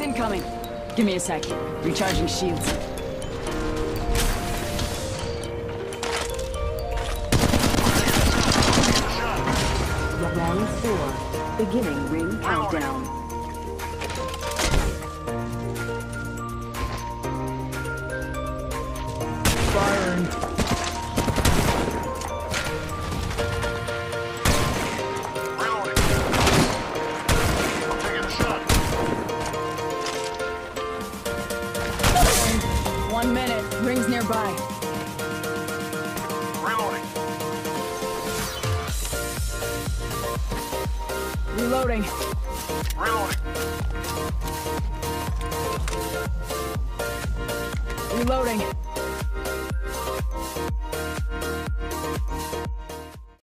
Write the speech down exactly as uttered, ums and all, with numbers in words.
incoming. Give me a sec. Recharging shields. Round four. Beginning ring countdown. Firing. Reloading. I'm taking a shot. One minute. Rings nearby. Reloading. Reloading. Reloading. Reloading.